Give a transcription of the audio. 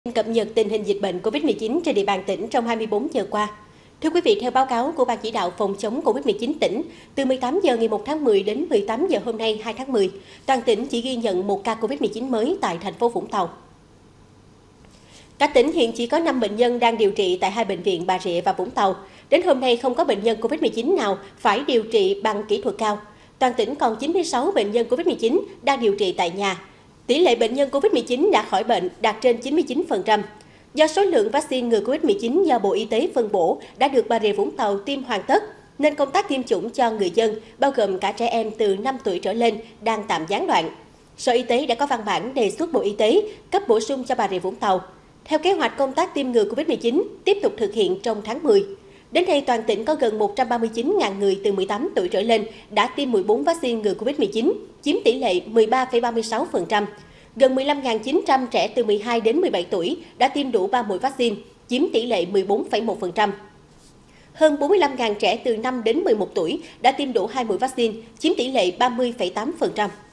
Cập nhật tình hình dịch bệnh COVID-19 trên địa bàn tỉnh trong 24 giờ qua. Thưa quý vị, theo báo cáo của Ban chỉ đạo phòng chống COVID-19 tỉnh, từ 18 giờ ngày 1 tháng 10 đến 18 giờ hôm nay 2 tháng 10, toàn tỉnh chỉ ghi nhận một ca COVID-19 mới tại thành phố Vũng Tàu. Cả tỉnh hiện chỉ có 5 bệnh nhân đang điều trị tại hai bệnh viện Bà Rịa và Vũng Tàu. Đến hôm nay không có bệnh nhân COVID-19 nào phải điều trị bằng kỹ thuật cao. Toàn tỉnh còn 96 bệnh nhân COVID-19 đang điều trị tại nhà. Tỷ lệ bệnh nhân COVID-19 đã khỏi bệnh đạt trên 99%. Do số lượng vaccine ngừa COVID-19 do Bộ Y tế phân bổ đã được Bà Rịa Vũng Tàu tiêm hoàn tất, nên công tác tiêm chủng cho người dân, bao gồm cả trẻ em từ 5 tuổi trở lên, đang tạm gián đoạn. Sở Y tế đã có văn bản đề xuất Bộ Y tế cấp bổ sung cho Bà Rịa Vũng Tàu. Theo kế hoạch, công tác tiêm ngừa COVID-19 tiếp tục thực hiện trong tháng 10. Đến nay, toàn tỉnh có gần 139.000 người từ 18 tuổi trở lên đã tiêm 14 vaccine ngừa COVID-19, chiếm tỷ lệ 13,36%. Gần 15.900 trẻ từ 12 đến 17 tuổi đã tiêm đủ 3 mũi vaccine, chiếm tỷ lệ 14,1%. Hơn 45.000 trẻ từ 5 đến 11 tuổi đã tiêm đủ 2 mũi vaccine, chiếm tỷ lệ 30,8%.